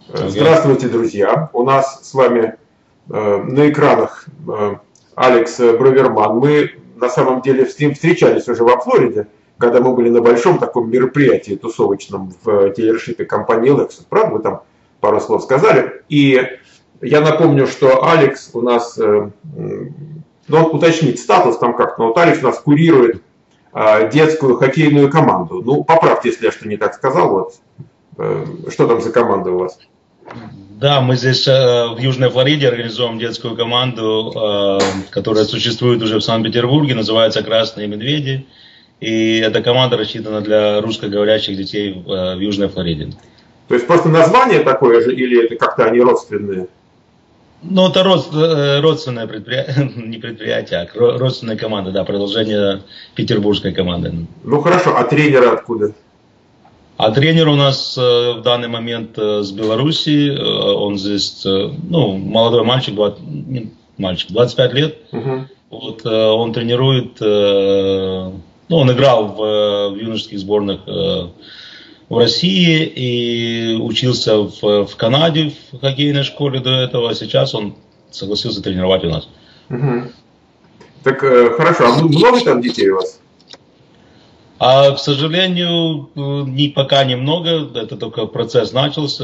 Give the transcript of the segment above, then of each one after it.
Здравствуйте, друзья! У нас с вами на экранах Алекс Браверман. Мы на самом деле встречались уже во Флориде, когда мы были на большом таком мероприятии тусовочном в дилершипе компании Lexus. Правда, вы там пару слов сказали. И я напомню, что Алекс у нас, он уточнит статус там как-то, но вот Алекс у нас курирует детскую хоккейную команду. Ну, поправьте, если я что не так сказал. Вот. Что там за команда у вас? Да, мы здесь в Южной Флориде организуем детскую команду, которая существует уже в Санкт-Петербурге, называется «Красные медведи». И эта команда рассчитана для русскоговорящих детей в Южной Флориде. То есть просто название такое же, или это как-то они родственные? Ну, это родственное предприятие, не предприятие, а родственная команда, да, продолжение петербургской команды. Ну хорошо, а тренеры откуда? А тренер у нас в данный момент с Беларуси, он здесь, молодой мальчик, 25 лет. Вот, он тренирует, он играл в юношеских сборных в России и учился в Канаде в хоккейной школе до этого, а сейчас он согласился тренировать у нас. Так, хорошо, а много там детей у вас? А, к сожалению, пока немного, это только процесс начался,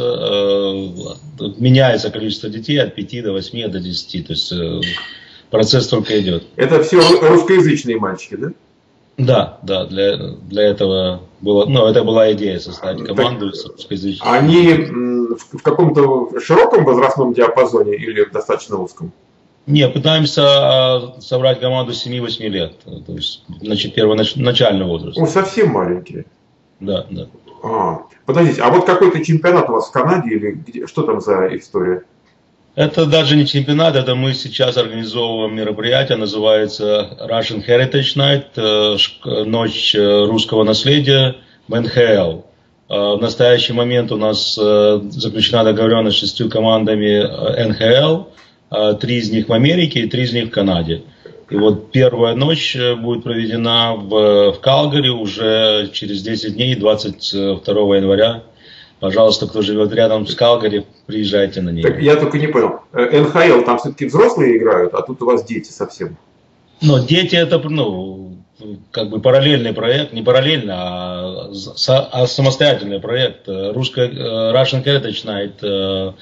меняется количество детей от 5 до 8, до 10, то есть процесс только идет. Это все русскоязычные мальчики, да? Да, для этого было, это была идея составить команду с русскоязычными. Они в каком-то широком возрастном диапазоне или в достаточно узком? Не, пытаемся собрать команду 7-8 лет, то есть, первоначальный возраст. Совсем маленькие. Да. Подождите, а вот какой-то чемпионат у вас в Канаде или где? Что там за история? Это даже не чемпионат, это мы сейчас организовываем мероприятие, называется Russian Heritage Night, ночь русского наследия в НХЛ. В настоящий момент у нас заключена договоренность с 6 командами НХЛ. 3 из них в Америке и 3 из них в Канаде. И вот первая ночь будет проведена в Калгари уже через 10 дней, 22 января. Пожалуйста, кто живет рядом с Калгари, приезжайте на нее. Так я только не понял. НХЛ там все-таки взрослые играют, а тут у вас дети совсем. Но дети это, как бы параллельный проект, не параллельно, а самостоятельный проект. Russian Heritage Night.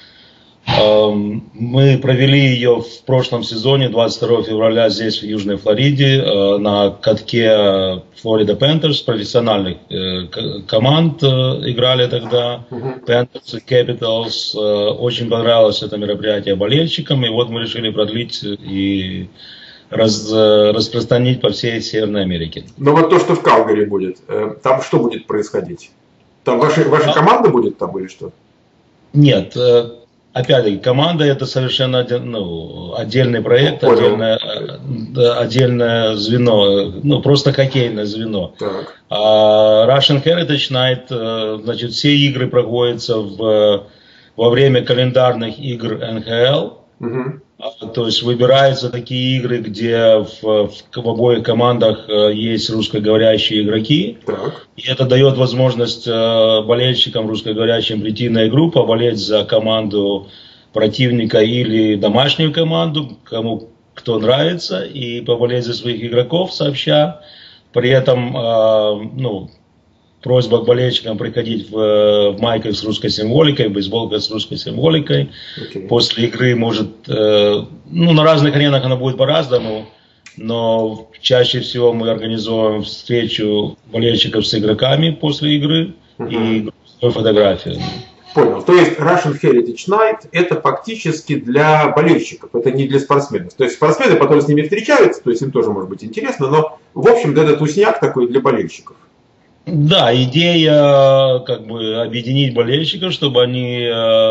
Мы провели ее в прошлом сезоне, 22 февраля, здесь, в Южной Флориде, на катке Florida Panthers, профессиональных команд играли тогда, Panthers и Capitals. Очень понравилось это мероприятие болельщикам, и вот мы решили продлить и распространить по всей Северной Америке. Но вот то, что в Калгари будет, там что будет происходить? Там ваша команда будет там или что? Нет. Опять-таки, команда это совершенно отдельный проект, отдельное звено, просто хоккейное звено. Russian Heritage Night, значит, все игры проводятся во время календарных игр НХЛ. То есть выбираются такие игры, где в обоих командах есть русскоговорящие игроки. И это дает возможность болельщикам русскоговорящим прийти на игру, поболеть за команду противника или домашнюю команду, кому кто нравится, и поболеть за своих игроков сообща. При этом просьба к болельщикам приходить в майках с русской символикой, в бейсболках с русской символикой. После игры может, на разных аренах она будет по-разному, но чаще всего мы организовываем встречу болельщиков с игроками после игры и фотографию. Понял. То есть Russian Heritage Night это фактически для болельщиков, это не для спортсменов. То есть спортсмены потом с ними встречаются, то есть им тоже может быть интересно, но в общем это тусняк такой для болельщиков. Да, идея объединить болельщиков, чтобы они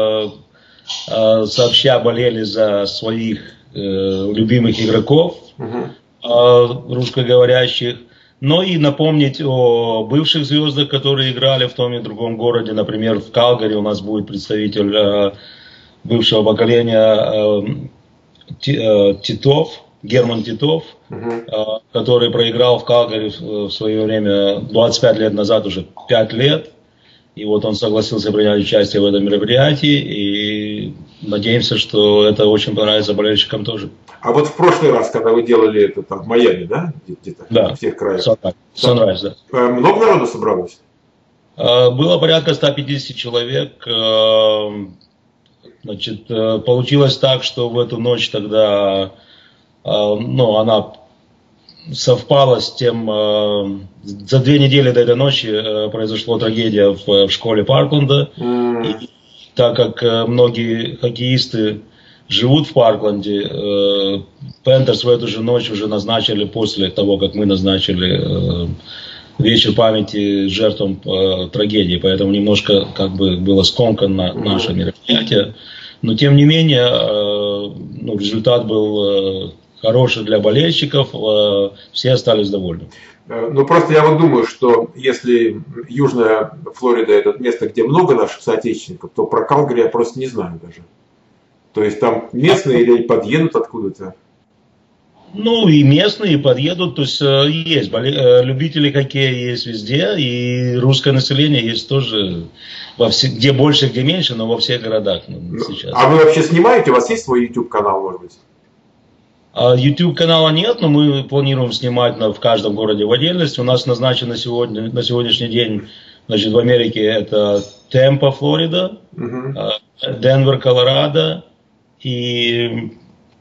сообща болели за своих любимых игроков русскоговорящих, но и напомнить о бывших звездах, которые играли в том и другом городе. Например, в Калгари у нас будет представитель бывшего поколения Титов, Герман Титов, который проиграл в Калгари в свое время 25 лет назад, уже 5 лет. И вот он согласился принять участие в этом мероприятии, и надеемся, что это очень понравится болельщикам тоже. А вот в прошлый раз, когда вы делали это там в Майами, да? Где-то да, в тех краях. Sunrise, да. Много народу собралось? Было порядка 150 человек. Значит, получилось так, что в эту ночь тогда, ну, она совпало с тем, за 2 недели до этой ночи произошла трагедия в школе Паркленда. И так как многие хоккеисты живут в Паркленде, Пентерс в эту же ночь уже назначили, после того, как мы назначили вечер памяти жертвам трагедии. Поэтому немножко как бы было скомкано наше мероприятие. Но тем не менее, ну, результат был хороший для болельщиков, все остались довольны. Ну, просто я вот думаю, что если Южная Флорида это место, где много наших соотечественников, то про Калгари я просто не знаю даже. То есть там местные или подъедут откуда-то? Ну, и местные подъедут, то есть есть любители хоккея есть везде, и русское население есть тоже, где больше, где меньше, но во всех городах сейчас. А вы вообще снимаете? У вас есть свой YouTube-канал, может быть? YouTube-канала нет, но мы планируем снимать в каждом городе в отдельности. У нас назначено на сегодняшний день, значит, в Америке это Тампа, Флорида, Денвер, Колорадо и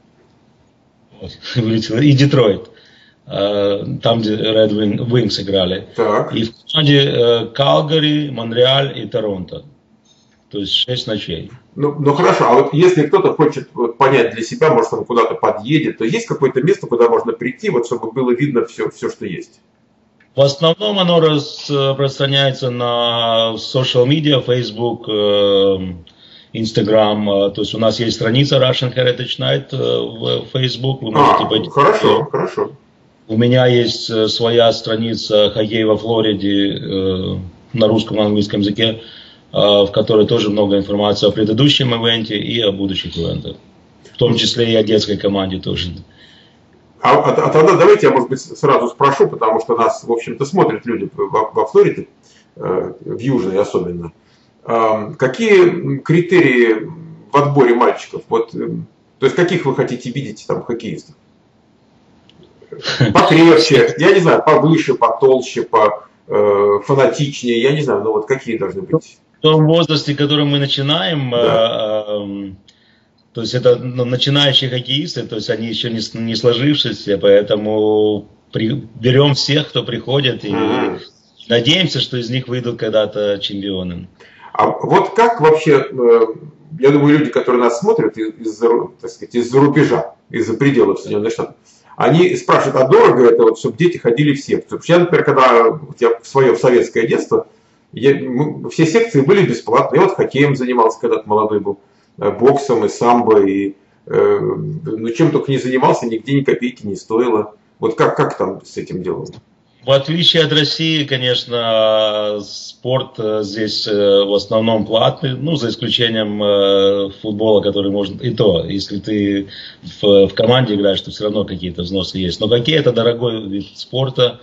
Детройт. Там, где Red Wings играли. Так. И в Канаде Калгари, Монреаль и Торонто. То есть 6 ночей. Ну хорошо, а вот если кто-то хочет понять для себя, может он куда-то подъедет, то есть какое-то место, куда можно прийти, вот, чтобы было видно все, что есть? В основном оно распространяется на social media, Facebook, Instagram. То есть у нас есть страница Russian Heritage Night в Facebook. Вы можете пойти. Хорошо, хорошо. У меня есть своя страница «Хоккей во Флориде» на русском и английском языке, в которой тоже много информации о предыдущем ивенте и о будущих ивентах. В том числе и о детской команде тоже. А тогда давайте я, может быть, сразу спрошу, потому что нас, в общем-то, смотрят люди во Флориде, в Южной особенно. Какие критерии в отборе мальчиков? Вот, то есть, каких вы хотите видеть там хоккеистов? Покрепче, я не знаю, повыше, потолще, фанатичнее, я не знаю, но вот какие должны быть? В том возрасте, в котором мы начинаем, да. То есть это начинающие хоккеисты, то есть они еще не сложившиеся, поэтому берем всех, кто приходит, и надеемся, что из них выйдут когда-то чемпионы. А вот как вообще, я думаю, люди, которые нас смотрят из-за рубежа, из-за пределов Соединенных Штатов, они спрашивают, а дорого это, вот, чтобы дети ходили в секцию? Потому что я, например, когда в свое советское детство, все секции были бесплатные. Я вот хоккеем занимался, когда-то молодой был, боксом и самбо, и ну, чем только не занимался, нигде ни копейки не стоило. Вот как там с этим делом? В отличие от России, конечно, спорт здесь в основном платный, ну, за исключением футбола, который можно, и то, если ты в команде играешь, то все равно какие-то взносы есть. Но хоккей это дорогой вид спорта,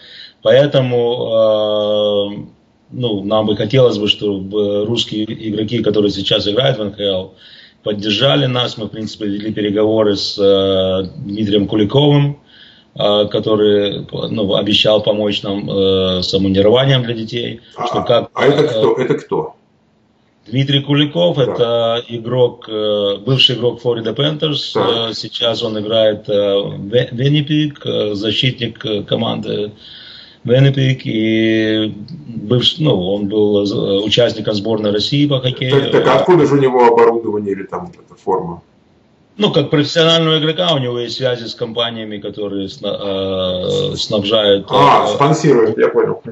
поэтому ну, нам бы хотелось бы, чтобы русские игроки, которые сейчас играют в НХЛ, поддержали нас. Мы, в принципе, вели переговоры с Дмитрием Куликовым, который обещал помочь нам с обмундированием для детей. Это кто? Дмитрий Куликов, да. Это игрок, бывший игрок Florida Panthers. Да. Сейчас он играет в Winnipeg, защитник команды Winnipeg, и он был участником сборной России по хоккею. Так откуда же у него оборудование или там эта форма? Ну, как профессионального игрока, у него есть связи с компаниями, которые снабжают... спонсируют, я понял.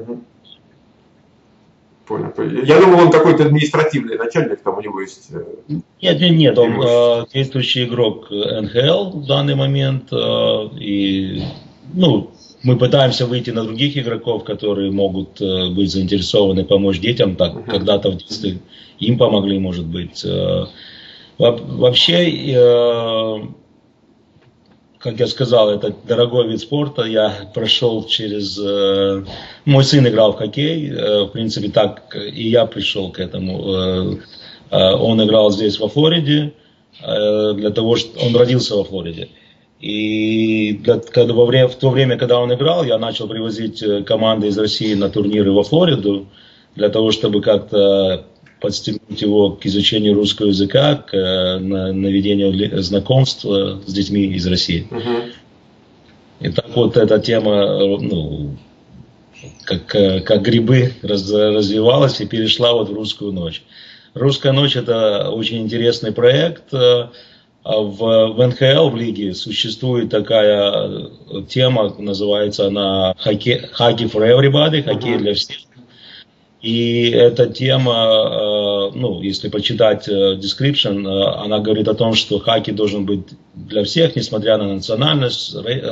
Понял. Я думал, он какой-то административный начальник, там у него есть... Нет, он действующий игрок НХЛ в данный момент, и, мы пытаемся выйти на других игроков, которые могут быть заинтересованы помочь детям, так когда-то в детстве им помогли, может быть. Вообще, как я сказал, это дорогой вид спорта. Я прошел через... Мой сын играл в хоккей, в принципе, так и я пришел к этому. Он играл здесь, во Флориде, для того, что он родился во Флориде. И в то время, когда он играл, я начал привозить команды из России на турниры во Флориду, для того, чтобы как-то подстегнуть его к изучению русского языка, к наведению знакомств с детьми из России. И так вот эта тема, ну, как грибы развивалась и перешла вот в «Русскую ночь». «Русская ночь» — это очень интересный проект. В НХЛ, в лиге, существует такая тема, называется она «Hockey for Everybody», «Хоккей для всех». И эта тема, ну, если почитать description, она говорит о том, что хоккей должен быть для всех, несмотря на национальность,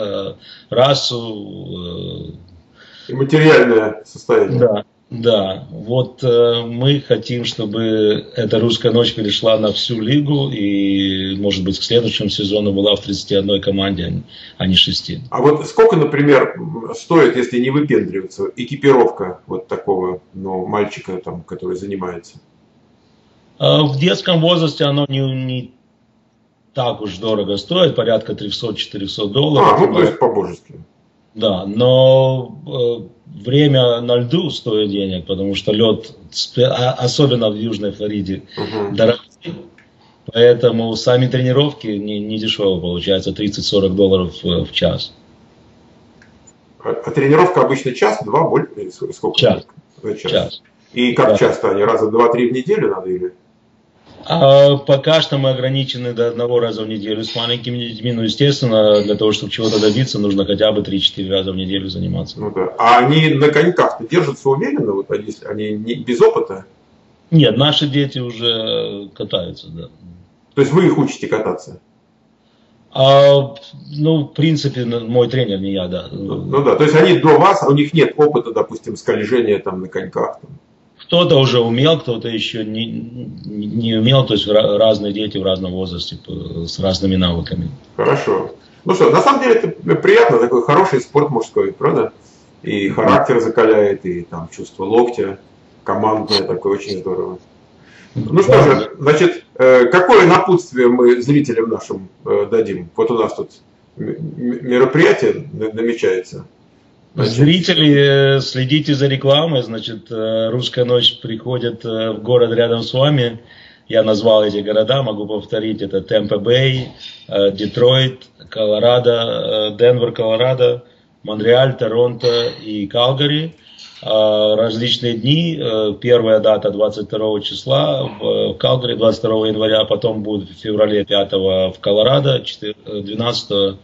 расу. И материальное состояние. Да. Да, вот мы хотим, чтобы эта «Русская ночь» перешла на всю лигу и, может быть, к следующему сезону была в 31 команде, а не 6. А вот сколько, например, стоит, если не выпендриваться, экипировка вот такого, ну, мальчика, там, который занимается? В детском возрасте оно не так уж дорого стоит, порядка $300-400. Ну то есть по-божески. Да, но время на льду стоит денег, потому что лед, особенно в Южной Флориде, дорогой. Поэтому сами тренировки не дешево получается, $30-40 в час. А тренировка обычно час-два, больше? Сколько? Час. Час. И как часто они? Раза 2-3 в неделю надо или? Пока что мы ограничены до 1 раза в неделю с маленькими детьми. Но, естественно, для того, чтобы чего-то добиться, нужно хотя бы 3-4 раза в неделю заниматься. Ну да. А они на коньках-то держатся уверенно? Вот они не, без опыта? Нет, наши дети уже катаются, да. То есть вы их учите кататься? Ну, в принципе, мой тренер, не я, да. Ну да, то есть они до вас, а у них нет опыта, допустим, скольжения там на коньках? Там. Кто-то уже умел, кто-то еще не умел, то есть разные дети в разном возрасте с разными навыками. Хорошо. Ну что, на самом деле это приятно, такой хороший спорт мужской, правда? И характер закаляет, и там чувство локтя, командное такое, очень здорово. Ну что же, значит, какое напутствие мы зрителям нашим дадим? Вот у нас тут мероприятие намечается. Зрители, следите за рекламой, значит, «Русская ночь» приходит в город рядом с вами. Я назвал эти города, могу повторить, это Тампа-Бэй, Детройт, Колорадо, Денвер, Колорадо, Монреаль, Торонто и Калгари. Различные дни, первая дата 22 числа в Калгари, 22 января, потом будет в феврале 5 в Колорадо, 14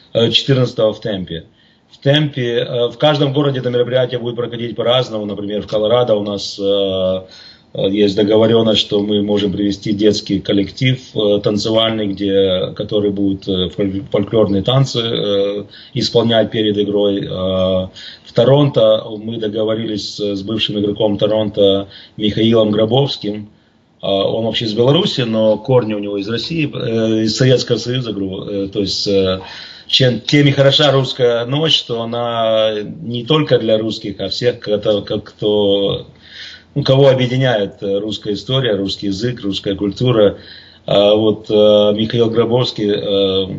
в Темпе. В Темпе, в каждом городе это мероприятие будет проходить по-разному. Например, в Колорадо у нас есть договоренность, что мы можем привести детский коллектив танцевальный, который будет фольклорные танцы исполнять перед игрой. В Торонто мы договорились с бывшим игроком Торонто Михаилом Гробовским. Он вообще из Беларуси, но корни у него из России, из Советского Союза, то есть тем и хороша «Русская ночь», что она не только для русских, а всех, кого объединяет русская история, русский язык, русская культура. Вот Михаил Гробовский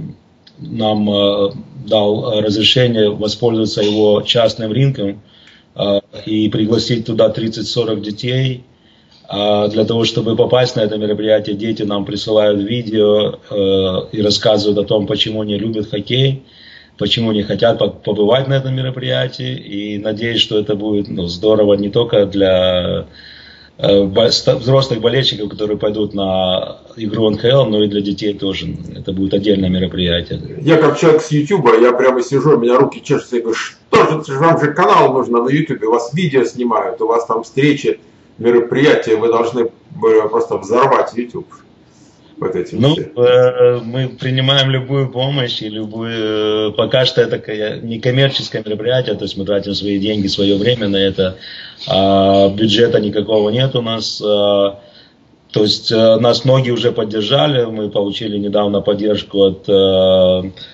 нам дал разрешение воспользоваться его частным ринком и пригласить туда 30-40 детей. Для того, чтобы попасть на это мероприятие, дети нам присылают видео и рассказывают о том, почему они любят хоккей, почему они хотят побывать на этом мероприятии. И надеюсь, что это будет здорово не только для взрослых болельщиков, которые пойдут на игру НХЛ, но и для детей тоже. Это будет отдельное мероприятие. Я как человек с YouTube, я прямо сижу, у меня руки чешутся, и говорю, что же, вам же канал нужно на YouTube, у вас видео снимают, у вас там встречи, мероприятия, вы должны просто взорвать YouTube. Вот эти мы принимаем любую помощь и любую. Пока что это не коммерческое мероприятие, то есть мы тратим свои деньги, свое время на это. Бюджета никакого нет у нас. То есть нас многие уже поддержали. Мы получили недавно поддержку от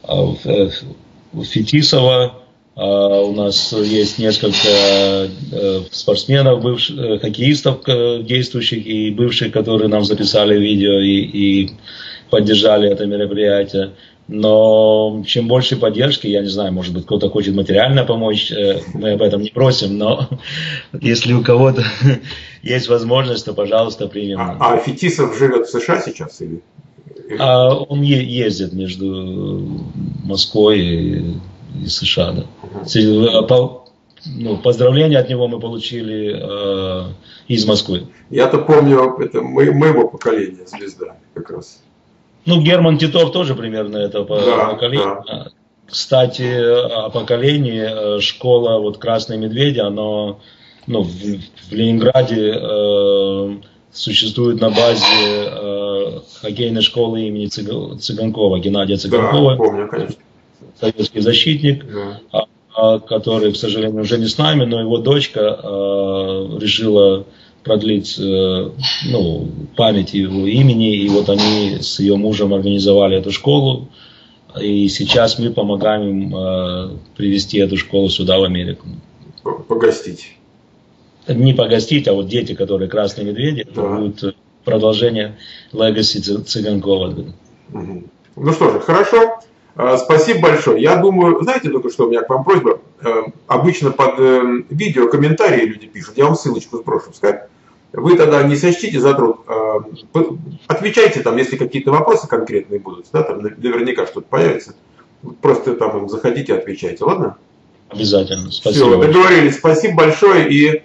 Фетисова. У нас есть несколько спортсменов, бывших хоккеистов действующих и бывших, которые нам записали видео и поддержали это мероприятие. Но чем больше поддержки, я не знаю, может быть, кто-то хочет материально помочь, мы об этом не просим, но если у кого-то есть возможность, то, пожалуйста, примем. А Фетисов живет в США сейчас или? Он ездит между Москвой и США, да. Поздравления от него мы получили из Москвы. Я-то помню, это моего поколения звезда как раз. Герман Титов тоже примерно это поколение. Да. Кстати, о поколении, школа «Красные медведи», оно в Ленинграде существует на базе хоккейной школы имени Цыганкова, Геннадия Цыганкова. Да, помню, конечно. Советский защитник, да. Который, к сожалению, уже не с нами, но его дочка решила продлить память его имени, и вот они с ее мужем организовали эту школу, и сейчас мы помогаем им привести эту школу сюда, в Америку. Погостить. Не погостить, а вот дети, которые «Красные медведи», да. Это будет продолжение легаси Цыганкова. Угу. Ну что же, хорошо. Спасибо большое. Я думаю, знаете, только что у меня к вам просьба. Обычно под видео комментарии люди пишут. Я вам ссылочку сброшу в скайп. Вы тогда не сочтите за труд. Отвечайте там, если какие-то вопросы конкретные будут. Да, там наверняка что-то появится. Просто там им заходите, отвечайте. Ладно? Обязательно. Спасибо. Все, договорились. Спасибо большое. И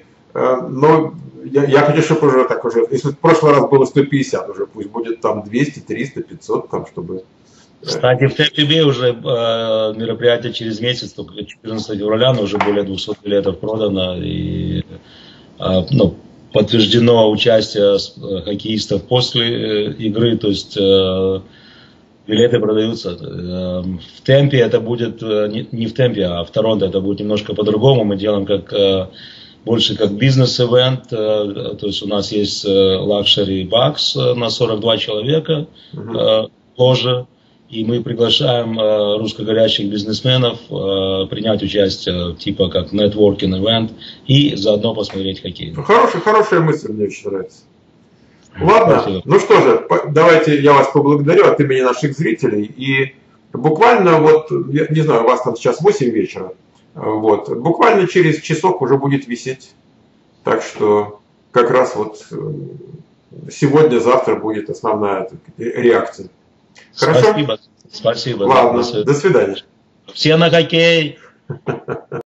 я хочу, чтобы уже, если в прошлый раз было 150, уже пусть будет там 200, 300, 500, там, чтобы... Кстати, в Тампе уже мероприятие через месяц, только 14 февраля, но уже более 200 билетов продано. И подтверждено участие хоккеистов после игры, то есть билеты продаются. В Темпе это будет, не в Темпе, а в Торонто это будет немножко по-другому. Мы делаем больше как бизнес-эвент, то есть у нас есть лакшери бакс на 42 человека, ложа. И мы приглашаем русскоговорящих бизнесменов принять участие, типа как нетворкинг ивент, и заодно посмотреть хоккей. Хорошая мысль, мне очень нравится. Ладно, спасибо. Ну что же, давайте я вас поблагодарю от имени наших зрителей. И буквально я не знаю, у вас там сейчас 8 вечера, буквально через часок уже будет висеть. Так что как раз сегодня-завтра будет основная реакция. Хорошо? Спасибо. Ладно, до свидания. Все на хоккей.